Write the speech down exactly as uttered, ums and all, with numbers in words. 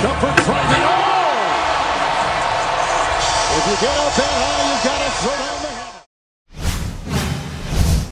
jumper driving. Oh! If you get up that high, you've got to throw down the